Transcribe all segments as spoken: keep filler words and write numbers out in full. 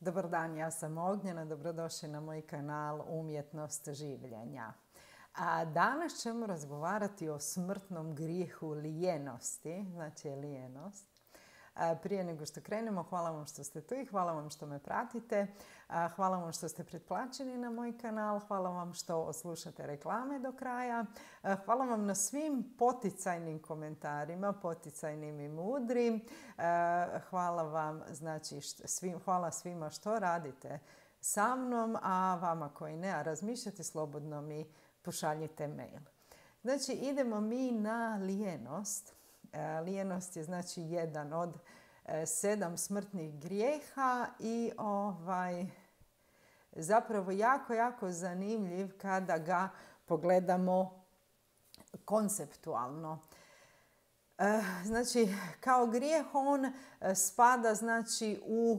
Dobar dan, ja sam Ognjena, dobrodošli na moj kanal Umjetnost življenja. A danas ćemo razgovarati o smrtnom grijehu lijenosti, znači lijenost. A prije nego što krenemo, hvala vam što ste tu i hvala vam što me pratite. A hvala vam što ste pretplaćeni na moj kanal, hvala vam što slušate reklame do kraja. A hvala vam na svim poticajnim komentarima, poticajnim i mudrim. A hvala vam, znači, svim, hvala svima što radite sa mnom, a vama koji ne, a razmišljate slobodno mi pošaljite mail. Znači, idemo mi na lijenost. Lijenost je znači jedan od sedam smrtnih grijeha i ovaj, zapravo jako, jako zanimljiv kada ga pogledamo konceptualno. Znači, kao grijeh on spada znači u,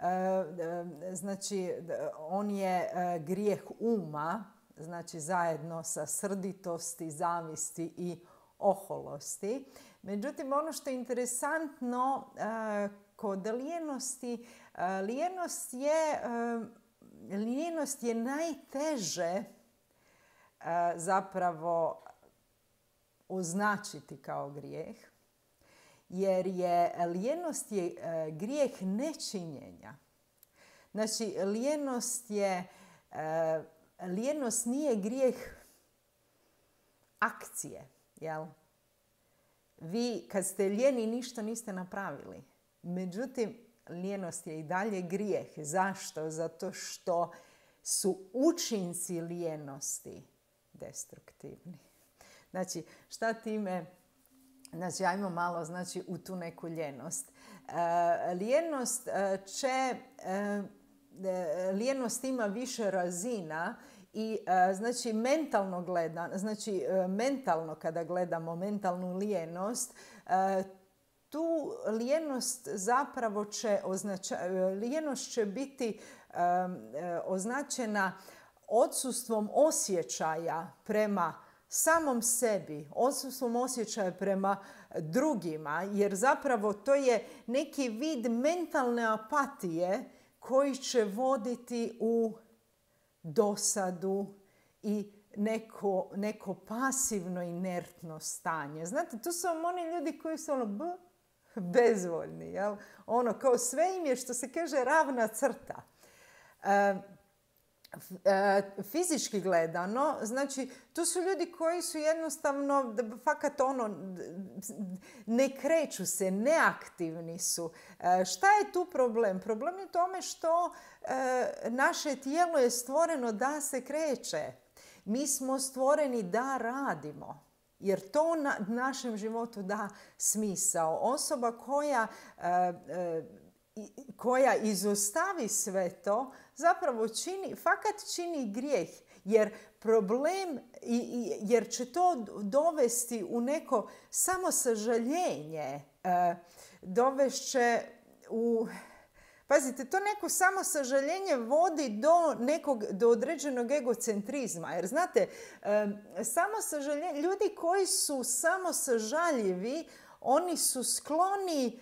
znači on je grijeh uma, znači zajedno sa srditosti, zavisti i oholosti. Međutim, ono što je interesantno uh, kod lijenosti, uh, lijenost, je, uh, lijenost je najteže uh, zapravo označiti kao grijeh, jer je lijenost je uh, grijeh nečinjenja. Znači, lijenost je, uh, lijenost nije grijeh akcije, jel? Vi kad ste lijeni ništa niste napravili. Međutim, lijenost je i dalje grijeh. Zašto? Zato što su učinci lijenosti destruktivni. Znači, šta time? Znači, ajmo malo znači, u tu neku lijenost. E, lijenost će... E, lijenost ima više razina i znači mentalno gledano, znači mentalno kada gledamo mentalnu lijenost, tu lijenost zapravo će označa, lijenost će biti označena odsustvom osjećaja prema samom sebi, odsustvom osjećaja prema drugima, jer zapravo to je neki vid mentalne apatije koji će voditi u dosadu i neko, neko pasivno inertno stanje. Znate, tu su vam oni ljudi koji su ono b, bezvoljni. Jel? Ono, kao sve im je, što se kaže, ravna crta. E, fizički gledano, znači, tu su ljudi koji su jednostavno, fakat ono, ne kreću se, neaktivni su. Šta je tu problem? Problem je u tome što naše tijelo je stvoreno da se kreće. Mi smo stvoreni da radimo. Jer to na našem životu da smisao. Osoba koja koja izostavi sve to, zapravo čini, fakat čini grijeh. Jer problem, jer će to dovesti u neko samosažaljenje, dovešće u... Pazite, to neko samosažaljenje vodi do nekog, do određenog egocentrizma. Jer znate, samosažaljenje, ljudi koji su samosažaljivi, oni su skloni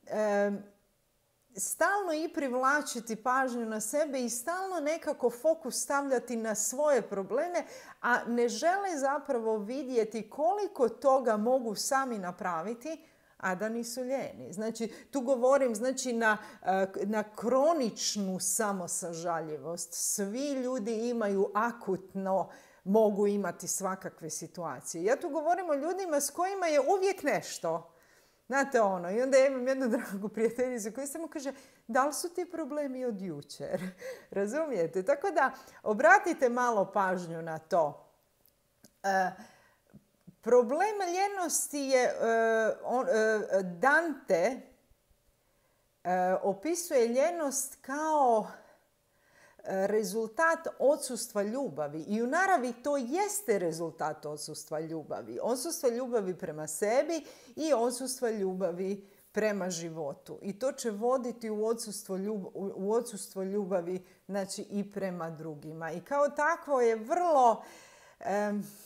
stalno i privlačiti pažnju na sebe i stalno nekako fokus stavljati na svoje probleme, a ne žele zapravo vidjeti koliko toga mogu sami napraviti, a da nisu lijeni. Znači, tu govorim znači, na, na kroničnu samosažaljivost. Svi ljudi imaju akutno, mogu imati svakakve situacije. Ja tu govorim o ljudima s kojima je uvijek nešto. Znate ono, i onda ja imam jednu dragu prijateljicu koja samo kaže, da li su ti problemi od jučer? Razumijete? Tako da obratite malo pažnju na to. E, problem ljenosti je, e, on, e, Dante e, opisuje ljenost kao rezultat odsustva ljubavi. I u naravi to jeste rezultat odsustva ljubavi. Odsustva ljubavi prema sebi i odsustva ljubavi prema životu. I to će voditi u odsustvo, ljub, u odsustvo ljubavi znači i prema drugima. I kao takvo je vrlo... Um,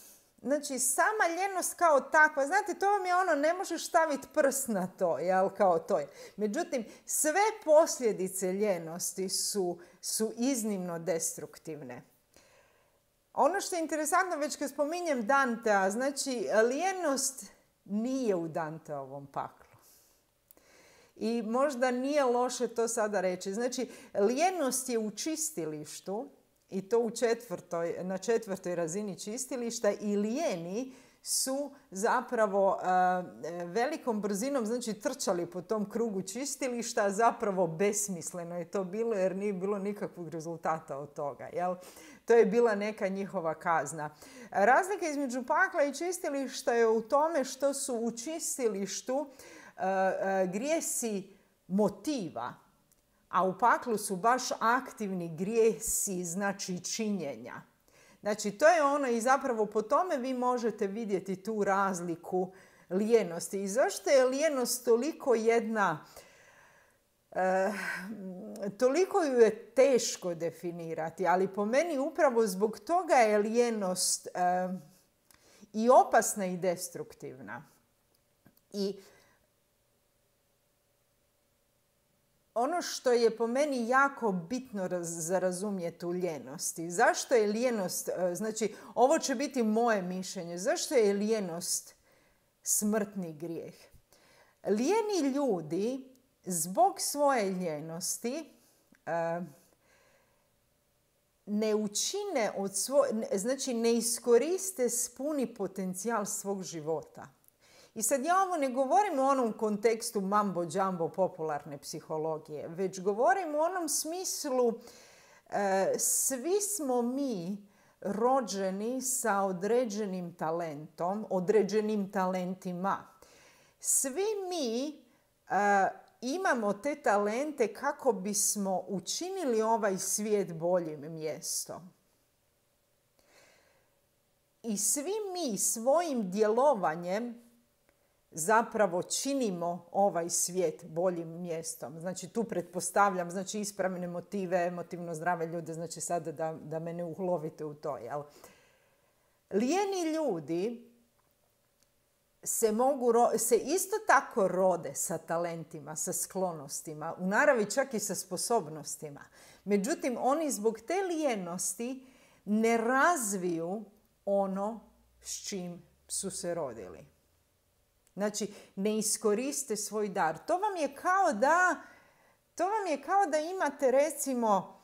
znači sama ljenost kao takva, znate, to vam je ono, ne možeš staviti prst na to, jel, kao to je. Međutim, sve posljedice ljenosti su, su iznimno destruktivne. Ono što je interesantno, već kad spominjem Dantea, znači, lijenost nije u Danteovom paklu. I možda nije loše to sada reći. Znači, lijenost je u čistilištu, i to u četvrtoj, na četvrtoj razini čistilišta, i lijeni su zapravo uh, velikom brzinom, znači, trčali po tom krugu čistilišta, zapravo besmisleno je to bilo jer nije bilo nikakvog rezultata od toga, jel? To je bila neka njihova kazna. Razlika između pakla i čistilišta je u tome što su u čistilištu uh, uh, grijesi motiva, a u paklu su baš aktivni grijesi, znači činjenja. Znači, to je ono i zapravo po tome vi možete vidjeti tu razliku lijenosti. I zašto je lijenost toliko jedna, e, toliko ju je teško definirati, ali po meni upravo zbog toga je lijenost e, i opasna i destruktivna. I ono što je po meni jako bitno za razumjeti u lijenosti, zašto je lijenost, znači ovo će biti moje mišljenje, zašto je lijenost smrtni grijeh? Lijeni ljudi zbog svoje lijenosti ne učine od svoj, znači ne iskoriste puni potencijal svog života. I sad ja ovo ne govorim u onom kontekstu mambo jumbo popularne psihologije, već govorim u onom smislu e, svi smo mi rođeni sa određenim talentom, određenim talentima. Svi mi e, imamo te talente kako bismo učinili ovaj svijet boljim mjestom. I svi mi svojim djelovanjem zapravo činimo ovaj svijet boljim mjestom. Znači, tu pretpostavljam, znači, ispravne motive, emotivno zdrave ljude, znači sada da, da me ne ulovite u to, jel? Lijeni ljudi se mogu, se isto tako rode sa talentima, sa sklonostima, u naravi čak i sa sposobnostima. Međutim, oni zbog te lijenosti ne razviju ono s čim su se rodili. Znači, ne iskoriste svoj dar. To vam je kao da, to vam je kao da imate, recimo,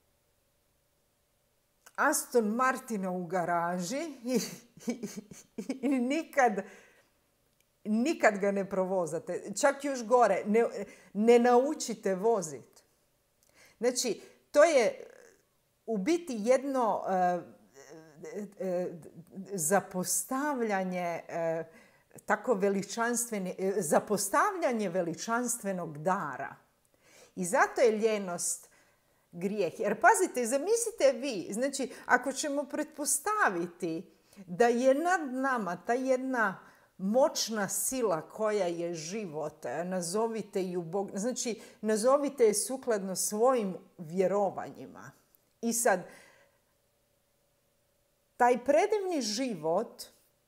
Aston Martina u garaži i, i, i, i nikad, nikad ga ne provozate. Čak još gore, ne, ne naučite voziti. Znači, to je u biti jedno uh, uh, zapostavljanje uh, tako veličanstveni, zapostavljanje veličanstvenog dara. I zato je lijenost grijeh. Jer pazite, zamislite vi, znači ako ćemo pretpostaviti da je nad nama ta jedna moćna sila koja je život, nazovite ju Bog, znači nazovite je sukladno svojim vjerovanjima. I sad, taj predivni život,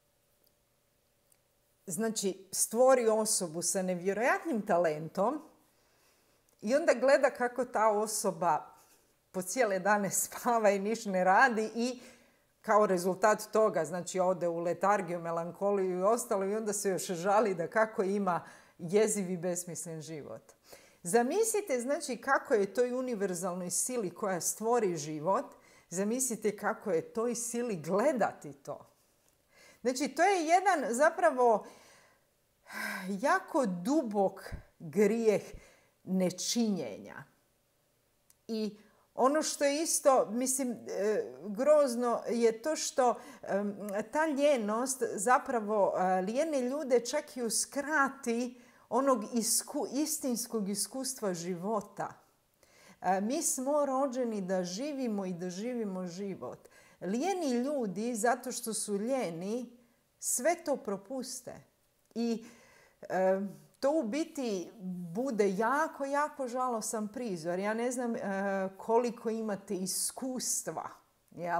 znači, stvori osobu sa nevjerojatnim talentom i onda gleda kako ta osoba po cijele dane spava i ništa ne radi i kao rezultat toga, znači, ode u letargiju, melankoliju i ostalo i onda se još žali da kako ima jeziv i besmislen život. Zamislite, znači, kako je toj univerzalnoj sili koja stvori život, zamislite kako je toj sili gledati to. Znači, to je jedan zapravo jako dubok grijeh nečinjenja. I ono što je isto, mislim, grozno je to što ta lijenost zapravo lijene ljude čak i uskrati onog isku, istinskog iskustva života. Mi smo rođeni da živimo i da živimo život. Lijeni ljudi, zato što su lijeni, sve to propuste. I e, to u biti bude jako, jako žalosan prizor. Ja ne znam e, koliko imate iskustva, jel,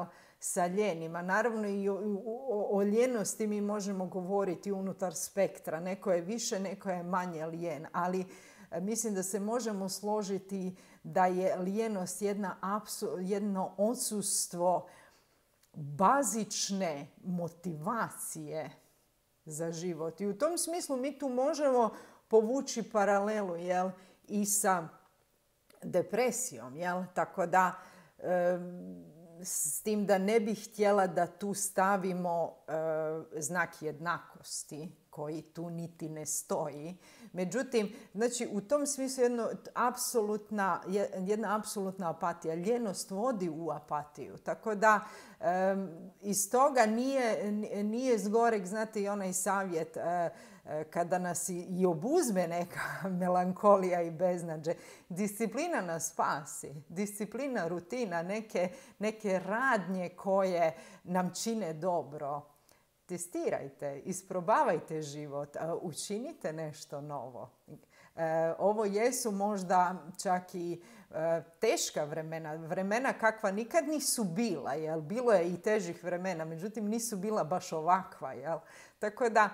sa ljenima. Naravno i o, o, o ljenosti mi možemo govoriti unutar spektra. Neko je više, neko je manje lijen, ali mislim da se možemo složiti da je lijenost jedna apsu, jedno odsustvo bazične motivacije za život. I u tom smislu mi tu možemo povući paralelu, jel, i sa depresijom, jel? Tako da e, s tim da ne bih htjela da tu stavimo e, znak jednakosti koji tu niti ne stoji. Međutim, znači u tom smislu jedno, apsolutna, jedna apsolutna apatija. Ljenost vodi u apatiju. Tako da e, iz toga nije, nije zgoreg, znate, i onaj savjet e, kada nas i obuzme neka melankolija i beznađe. Disciplina nas spasi. Disciplina, rutina, neke, neke radnje koje nam čine dobro. Testirajte, isprobavajte život, učinite nešto novo. Ovo jesu možda čak i teška vremena, vremena kakva nikad nisu bila, jel? Bilo je i težih vremena, međutim nisu bila baš ovakva, jel? Tako da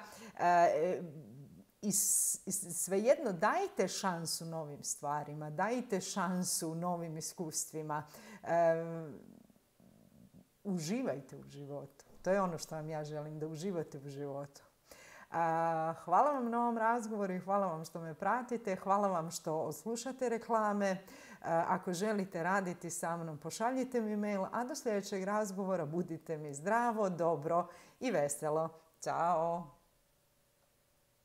i svejedno dajte šansu novim stvarima, dajte šansu novim iskustvima, uživajte u životu. To je ono što vam ja želim, da uživate u životu. Hvala vam na ovom razgovoru i hvala vam što me pratite. Hvala vam što slušate reklame. Ako želite raditi sa mnom, pošaljite mi mail, a do sljedećeg razgovora budite mi zdravo, dobro i veselo. Ćao!